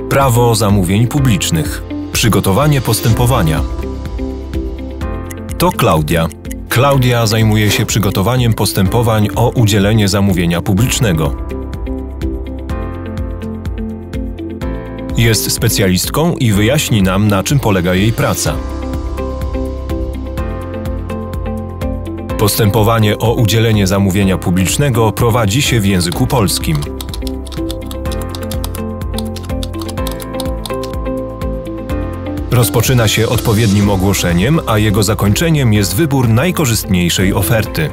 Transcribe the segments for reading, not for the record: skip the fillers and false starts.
Prawo zamówień publicznych. Przygotowanie postępowania. To Klaudia. Klaudia zajmuje się przygotowaniem postępowań o udzielenie zamówienia publicznego. Jest specjalistką i wyjaśni nam, na czym polega jej praca. Postępowanie o udzielenie zamówienia publicznego prowadzi się w języku polskim. Rozpoczyna się odpowiednim ogłoszeniem, a jego zakończeniem jest wybór najkorzystniejszej oferty.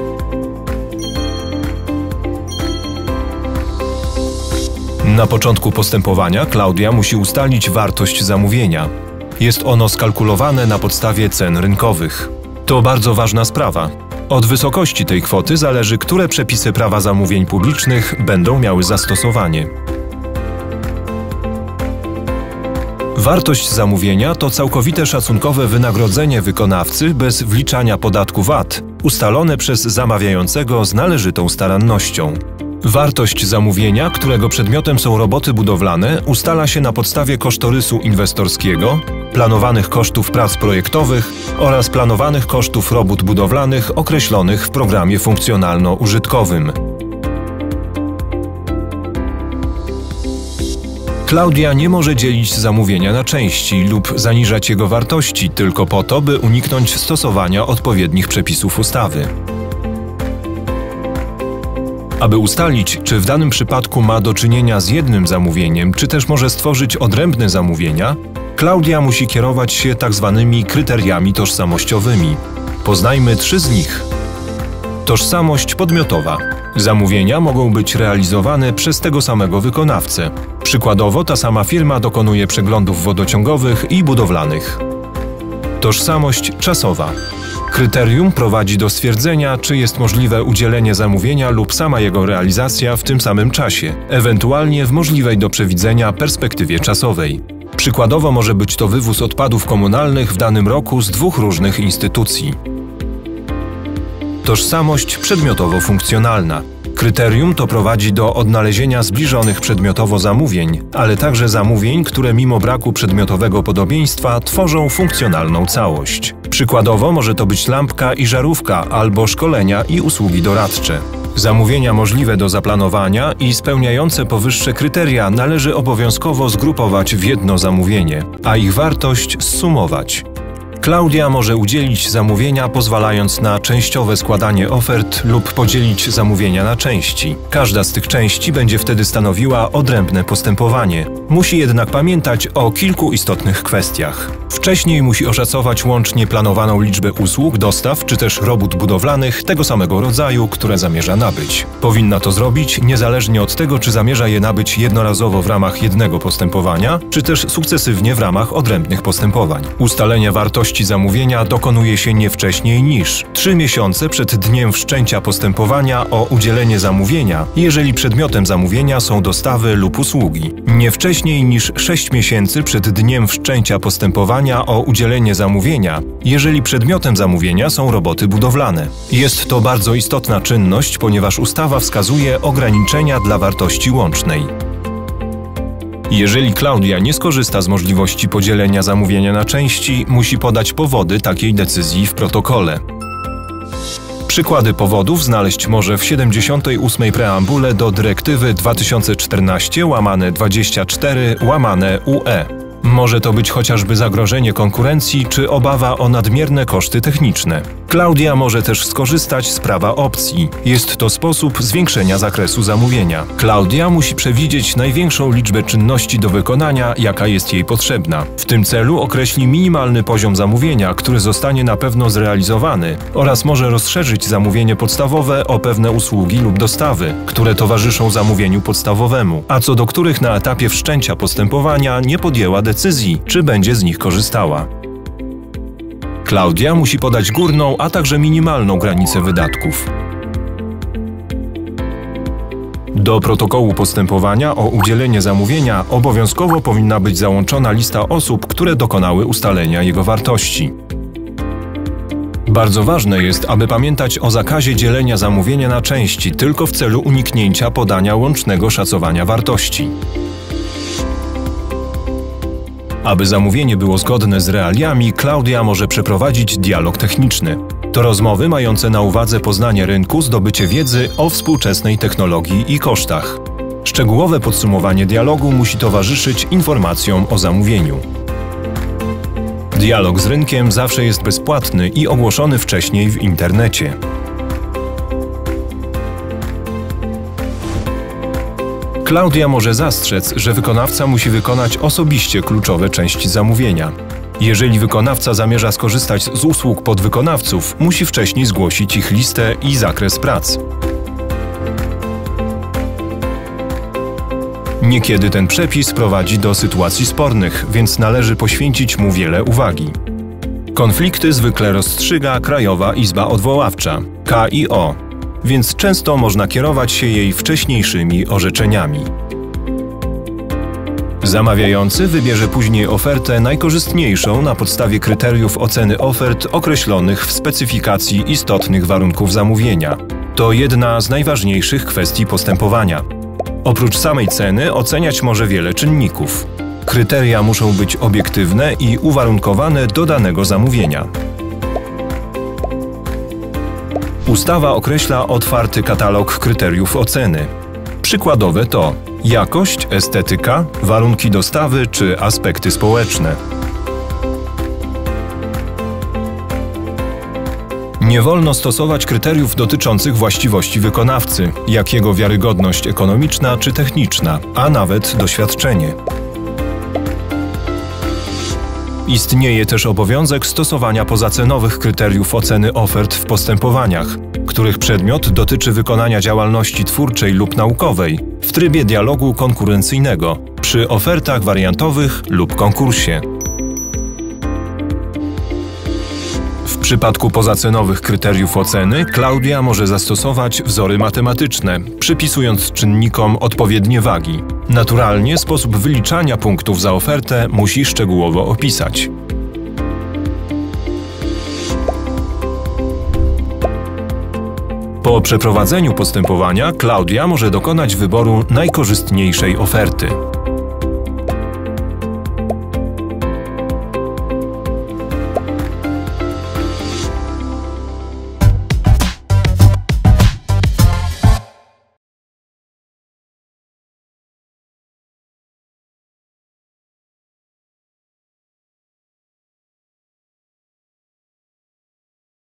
Na początku postępowania Klaudia musi ustalić wartość zamówienia. Jest ono skalkulowane na podstawie cen rynkowych. To bardzo ważna sprawa. Od wysokości tej kwoty zależy, które przepisy prawa zamówień publicznych będą miały zastosowanie. Wartość zamówienia to całkowite szacunkowe wynagrodzenie wykonawcy bez wliczania podatku VAT, ustalone przez zamawiającego z należytą starannością. Wartość zamówienia, którego przedmiotem są roboty budowlane, ustala się na podstawie kosztorysu inwestorskiego, planowanych kosztów prac projektowych oraz planowanych kosztów robót budowlanych określonych w programie funkcjonalno-użytkowym. Klaudia nie może dzielić zamówienia na części lub zaniżać jego wartości tylko po to, by uniknąć stosowania odpowiednich przepisów ustawy. Aby ustalić, czy w danym przypadku ma do czynienia z jednym zamówieniem, czy też może stworzyć odrębne zamówienia, Klaudia musi kierować się tzw. kryteriami tożsamościowymi. Poznajmy 3 z nich. Tożsamość podmiotowa. Zamówienia mogą być realizowane przez tego samego wykonawcę. Przykładowo ta sama firma dokonuje przeglądów wodociągowych i budowlanych. Tożsamość czasowa. Kryterium prowadzi do stwierdzenia, czy jest możliwe udzielenie zamówienia lub sama jego realizacja w tym samym czasie, ewentualnie w możliwej do przewidzenia perspektywie czasowej. Przykładowo może być to wywóz odpadów komunalnych w danym roku z 2 różnych instytucji. Tożsamość przedmiotowo-funkcjonalna. Kryterium to prowadzi do odnalezienia zbliżonych przedmiotowo zamówień, ale także zamówień, które mimo braku przedmiotowego podobieństwa tworzą funkcjonalną całość. Przykładowo może to być lampka i żarówka albo szkolenia i usługi doradcze. Zamówienia możliwe do zaplanowania i spełniające powyższe kryteria należy obowiązkowo zgrupować w jedno zamówienie, a ich wartość zsumować. Klaudia może udzielić zamówienia, pozwalając na częściowe składanie ofert lub podzielić zamówienia na części. Każda z tych części będzie wtedy stanowiła odrębne postępowanie. Musi jednak pamiętać o kilku istotnych kwestiach. Wcześniej musi oszacować łącznie planowaną liczbę usług, dostaw czy też robót budowlanych tego samego rodzaju, które zamierza nabyć. Powinna to zrobić niezależnie od tego, czy zamierza je nabyć jednorazowo w ramach jednego postępowania, czy też sukcesywnie w ramach odrębnych postępowań. Ustalenie wartości zamówienia dokonuje się nie wcześniej niż 3 miesiące przed dniem wszczęcia postępowania o udzielenie zamówienia, jeżeli przedmiotem zamówienia są dostawy lub usługi. Nie wcześniej niż 6 miesięcy przed dniem wszczęcia postępowania o udzielenie zamówienia, jeżeli przedmiotem zamówienia są roboty budowlane. Jest to bardzo istotna czynność, ponieważ ustawa wskazuje ograniczenia dla wartości łącznej. Jeżeli Klaudia nie skorzysta z możliwości podzielenia zamówienia na części, musi podać powody takiej decyzji w protokole. Przykłady powodów znaleźć może w 78. preambule do dyrektywy 2014/24/UE. Może to być chociażby zagrożenie konkurencji czy obawa o nadmierne koszty techniczne. Klaudia może też skorzystać z prawa opcji. Jest to sposób zwiększenia zakresu zamówienia. Klaudia musi przewidzieć największą liczbę czynności do wykonania, jaka jest jej potrzebna. W tym celu określi minimalny poziom zamówienia, który zostanie na pewno zrealizowany, oraz może rozszerzyć zamówienie podstawowe o pewne usługi lub dostawy, które towarzyszą zamówieniu podstawowemu, a co do których na etapie wszczęcia postępowania nie podjęła decyzji, czy będzie z nich korzystała. Klaudia musi podać górną, a także minimalną granicę wydatków. Do protokołu postępowania o udzielenie zamówienia obowiązkowo powinna być załączona lista osób, które dokonały ustalenia jego wartości. Bardzo ważne jest, aby pamiętać o zakazie dzielenia zamówienia na części tylko w celu uniknięcia podania łącznego szacowania wartości. Aby zamówienie było zgodne z realiami, Klaudia może przeprowadzić dialog techniczny. To rozmowy mające na uwadze poznanie rynku, zdobycie wiedzy o współczesnej technologii i kosztach. Szczegółowe podsumowanie dialogu musi towarzyszyć informacjom o zamówieniu. Dialog z rynkiem zawsze jest bezpłatny i ogłoszony wcześniej w internecie. Klaudia może zastrzec, że wykonawca musi wykonać osobiście kluczowe części zamówienia. Jeżeli wykonawca zamierza skorzystać z usług podwykonawców, musi wcześniej zgłosić ich listę i zakres prac. Niekiedy ten przepis prowadzi do sytuacji spornych, więc należy poświęcić mu wiele uwagi. Konflikty zwykle rozstrzyga Krajowa Izba Odwoławcza, KIO, więc często można kierować się jej wcześniejszymi orzeczeniami. Zamawiający wybierze później ofertę najkorzystniejszą na podstawie kryteriów oceny ofert określonych w specyfikacji istotnych warunków zamówienia. To jedna z najważniejszych kwestii postępowania. Oprócz samej ceny oceniać może wiele czynników. Kryteria muszą być obiektywne i uwarunkowane do danego zamówienia. Ustawa określa otwarty katalog kryteriów oceny. Przykładowe to jakość, estetyka, warunki dostawy czy aspekty społeczne. Nie wolno stosować kryteriów dotyczących właściwości wykonawcy, jak jego wiarygodność ekonomiczna czy techniczna, a nawet doświadczenie. Istnieje też obowiązek stosowania pozacenowych kryteriów oceny ofert w postępowaniach, których przedmiot dotyczy wykonania działalności twórczej lub naukowej w trybie dialogu konkurencyjnego przy ofertach wariantowych lub konkursie. W przypadku pozacenowych kryteriów oceny Klaudia może zastosować wzory matematyczne, przypisując czynnikom odpowiednie wagi. Naturalnie sposób wyliczania punktów za ofertę musi szczegółowo opisać. Po przeprowadzeniu postępowania Klaudia może dokonać wyboru najkorzystniejszej oferty.